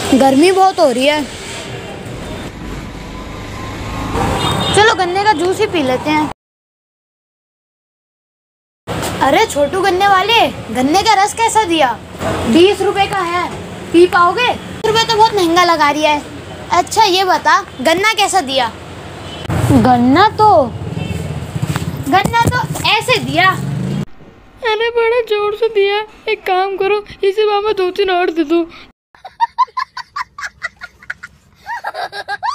गर्मी बहुत हो रही है। चलो गन्ने का जूस ही पी लेते हैं। अरे छोटू गन्ने वाले, गन्ने का रस कैसा दिया? 20 रुपए का है, पी पाओगे? 20 रुपए तो बहुत महंगा लगा रही है। अच्छा ये बता, गन्ना कैसा दिया? गन्ना तो ऐसे दिया। अरे बड़ा जोर से दिया। एक काम करो, इसे मामा 2-3 और दे दो।